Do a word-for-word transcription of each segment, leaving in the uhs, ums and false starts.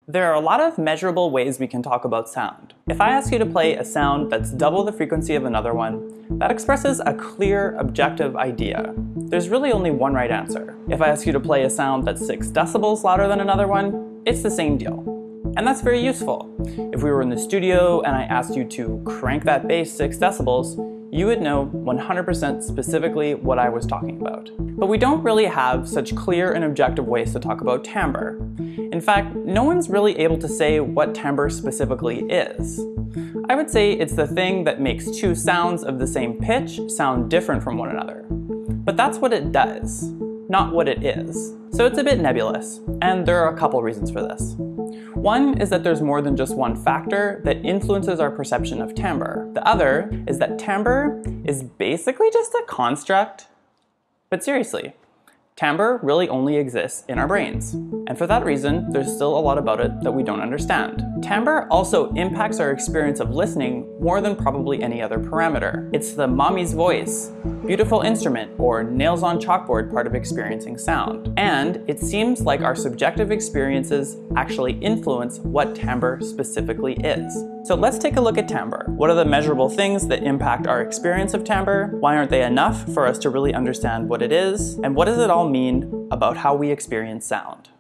There are a lot of measurable ways we can talk about sound. If I ask you to play a sound that's double the frequency of another one, that expresses a clear, objective idea. There's really only one right answer. If I ask you to play a sound that's six decibels louder than another one, it's the same deal. And that's very useful. If we were in the studio and I asked you to crank that bass six decibels, you would know one hundred percent specifically what I was talking about. But we don't really have such clear and objective ways to talk about timbre. In fact, no one's really able to say what timbre specifically is. I would say it's the thing that makes two sounds of the same pitch sound different from one another. But that's what it does, not what it is. So it's a bit nebulous, and there are a couple reasons for this. One is that there's more than just one factor that influences our perception of timbre. The other is that timbre is basically just a construct. But seriously, timbre really only exists in our brains. And for that reason, there's still a lot about it that we don't understand. Timbre also impacts our experience of listening more than probably any other parameter. It's the mommy's voice, beautiful instrument, or nails on chalkboard part of experiencing sound. And it seems like our subjective experiences actually influence what timbre specifically is. So let's take a look at timbre. What are the measurable things that impact our experience of timbre? Why aren't they enough for us to really understand what it is? And what does it all mean about how we experience sound?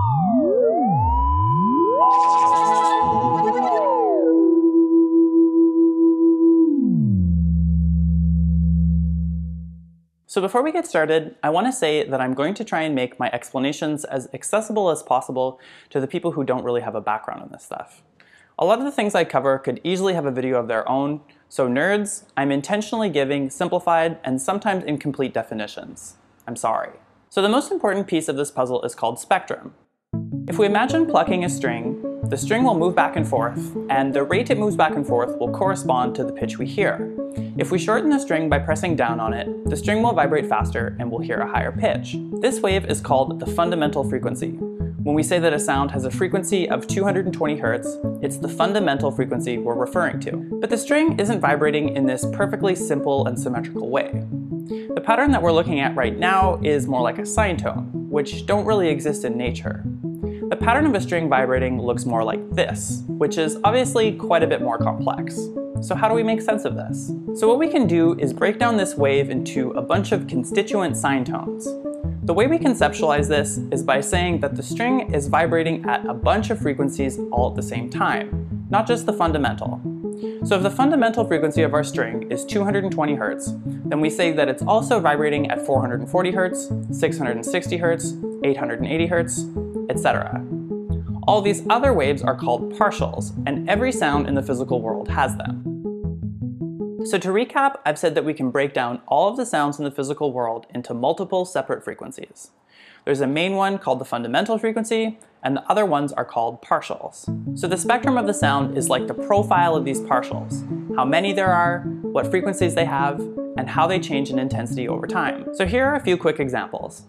So before we get started, I want to say that I'm going to try and make my explanations as accessible as possible to the people who don't really have a background in this stuff. A lot of the things I cover could easily have a video of their own, so nerds, I'm intentionally giving simplified and sometimes incomplete definitions. I'm sorry. So the most important piece of this puzzle is called spectrum. If we imagine plucking a string, the string will move back and forth, and the rate it moves back and forth will correspond to the pitch we hear. If we shorten the string by pressing down on it, the string will vibrate faster and we'll hear a higher pitch. This wave is called the fundamental frequency. When we say that a sound has a frequency of two hundred twenty hertz, it's the fundamental frequency we're referring to. But the string isn't vibrating in this perfectly simple and symmetrical way. The pattern that we're looking at right now is more like a sine tone, which don't really exist in nature. The pattern of a string vibrating looks more like this, which is obviously quite a bit more complex. So how do we make sense of this? So what we can do is break down this wave into a bunch of constituent sine tones. The way we conceptualize this is by saying that the string is vibrating at a bunch of frequencies all at the same time, not just the fundamental. So if the fundamental frequency of our string is two hundred twenty hertz, then we say that it's also vibrating at four hundred forty hertz, six hundred sixty hertz, eight hundred eighty hertz, et cetera. All these other waves are called partials, and every sound in the physical world has them. So to recap, I've said that we can break down all of the sounds in the physical world into multiple separate frequencies. There's a main one called the fundamental frequency, and the other ones are called partials. So the spectrum of the sound is like the profile of these partials, how many there are, what frequencies they have, and how they change in intensity over time. So here are a few quick examples.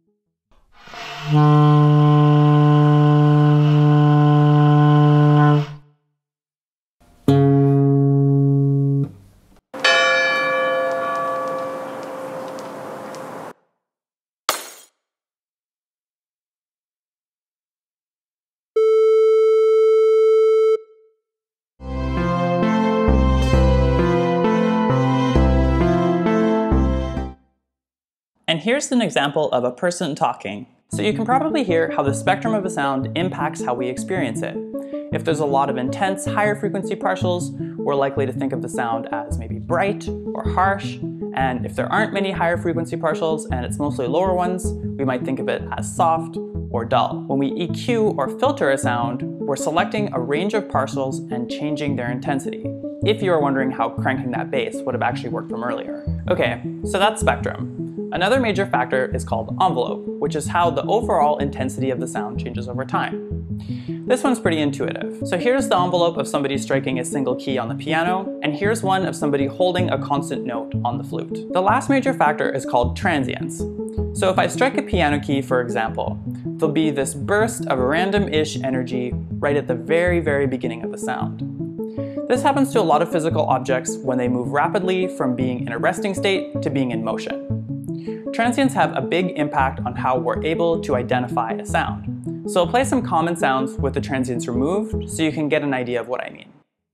And here's an example of a person talking. So you can probably hear how the spectrum of a sound impacts how we experience it. If there's a lot of intense, higher frequency partials, we're likely to think of the sound as maybe bright or harsh. And if there aren't many higher frequency partials and it's mostly lower ones, we might think of it as soft or dull. When we E Q or filter a sound, we're selecting a range of partials and changing their intensity. If you are wondering how cranking that bass would have actually worked from earlier. Okay, so that's spectrum. Another major factor is called envelope, which is how the overall intensity of the sound changes over time. This one's pretty intuitive. So here's the envelope of somebody striking a single key on the piano, and here's one of somebody holding a constant note on the flute. The last major factor is called transience. So if I strike a piano key, for example, there'll be this burst of random-ish energy right at the very, very beginning of the sound. This happens to a lot of physical objects when they move rapidly from being in a resting state to being in motion. Transients have a big impact on how we're able to identify a sound. So I'll play some common sounds with the transients removed so you can get an idea of what I mean.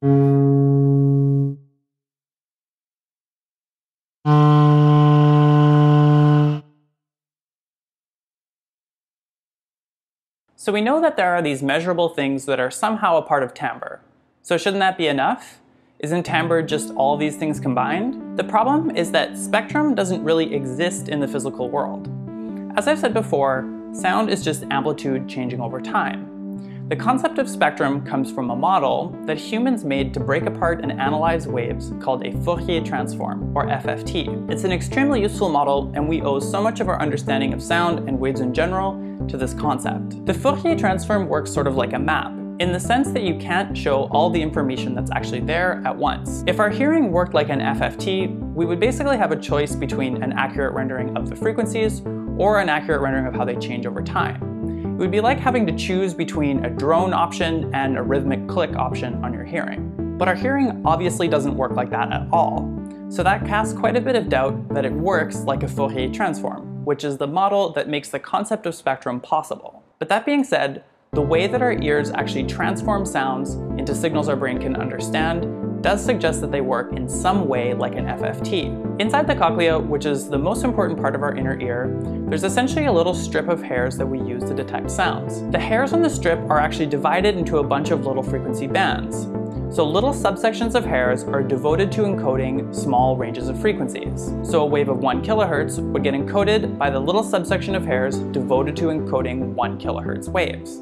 So we know that there are these measurable things that are somehow a part of timbre. So shouldn't that be enough? Isn't timbre just all these things combined? The problem is that spectrum doesn't really exist in the physical world. As I've said before, sound is just amplitude changing over time. The concept of spectrum comes from a model that humans made to break apart and analyze waves called a Fourier transform, or F F T. It's an extremely useful model, and we owe so much of our understanding of sound and waves in general to this concept. The Fourier transform works sort of like a map, in the sense that you can't show all the information that's actually there at once. If our hearing worked like an F F T, we would basically have a choice between an accurate rendering of the frequencies or an accurate rendering of how they change over time. It would be like having to choose between a drone option and a rhythmic click option on your hearing. But our hearing obviously doesn't work like that at all. So that casts quite a bit of doubt that it works like a Fourier transform, which is the model that makes the concept of spectrum possible. But that being said, the way that our ears actually transform sounds into signals our brain can understand does suggest that they work in some way like an F F T. Inside the cochlea, which is the most important part of our inner ear, there's essentially a little strip of hairs that we use to detect sounds. The hairs on the strip are actually divided into a bunch of little frequency bands. So little subsections of hairs are devoted to encoding small ranges of frequencies. So a wave of one kilohertz would get encoded by the little subsection of hairs devoted to encoding one kilohertz waves.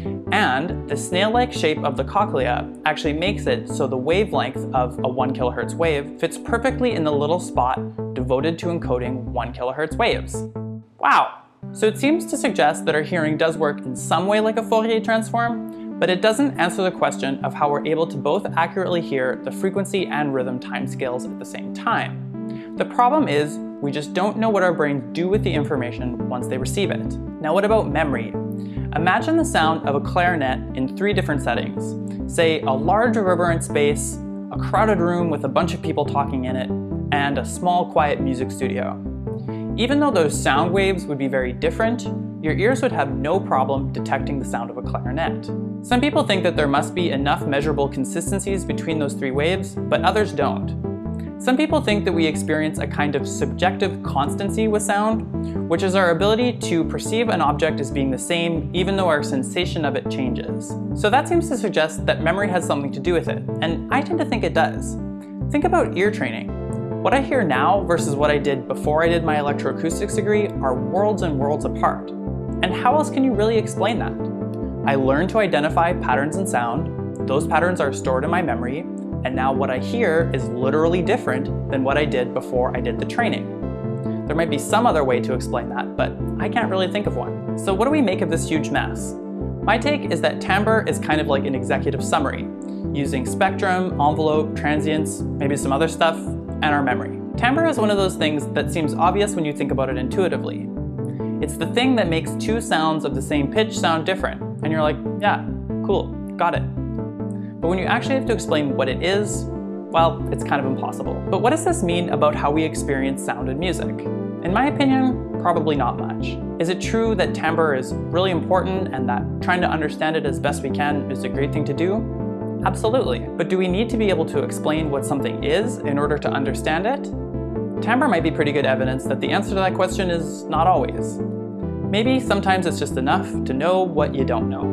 And the snail-like shape of the cochlea actually makes it so the wavelength of a one kilohertz wave fits perfectly in the little spot devoted to encoding one kilohertz waves. Wow! So it seems to suggest that our hearing does work in some way like a Fourier transform, but it doesn't answer the question of how we're able to both accurately hear the frequency and rhythm timescales at the same time. The problem is, we just don't know what our brains do with the information once they receive it. Now what about memory? Imagine the sound of a clarinet in three different settings. Say a large reverberant space, a crowded room with a bunch of people talking in it, and a small quiet music studio. Even though those sound waves would be very different, your ears would have no problem detecting the sound of a clarinet. Some people think that there must be enough measurable consistencies between those three waves, but others don't. Some people think that we experience a kind of subjective constancy with sound, which is our ability to perceive an object as being the same even though our sensation of it changes. So that seems to suggest that memory has something to do with it, and I tend to think it does. Think about ear training. What I hear now versus what I did before I did my electroacoustics degree are worlds and worlds apart. And how else can you really explain that? I learned to identify patterns in sound, those patterns are stored in my memory, and now what I hear is literally different than what I did before I did the training. There might be some other way to explain that, but I can't really think of one. So what do we make of this huge mess? My take is that timbre is kind of like an executive summary, using spectrum, envelope, transients, maybe some other stuff, and our memory. Timbre is one of those things that seems obvious when you think about it intuitively. It's the thing that makes two sounds of the same pitch sound different, and you're like, yeah, cool, got it. But when you actually have to explain what it is, well, it's kind of impossible. But what does this mean about how we experience sound and music? In my opinion, probably not much. Is it true that timbre is really important and that trying to understand it as best we can is a great thing to do? Absolutely. But do we need to be able to explain what something is in order to understand it? Timbre might be pretty good evidence that the answer to that question is not always. Maybe sometimes it's just enough to know what you don't know.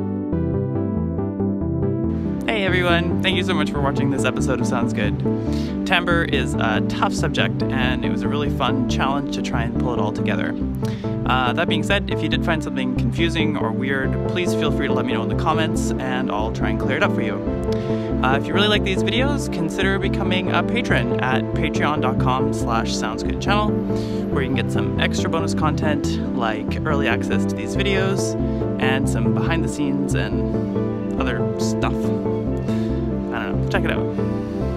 Hey everyone, thank you so much for watching this episode of Sounds Good. Timbre is a tough subject and it was a really fun challenge to try and pull it all together. Uh, that being said, if you did find something confusing or weird, please feel free to let me know in the comments and I'll try and clear it up for you. Uh, if you really like these videos, consider becoming a patron at patreon.com slash soundsgoodchannel, where you can get some extra bonus content like early access to these videos and some behind the scenes and other stuff. I don't know, check it out.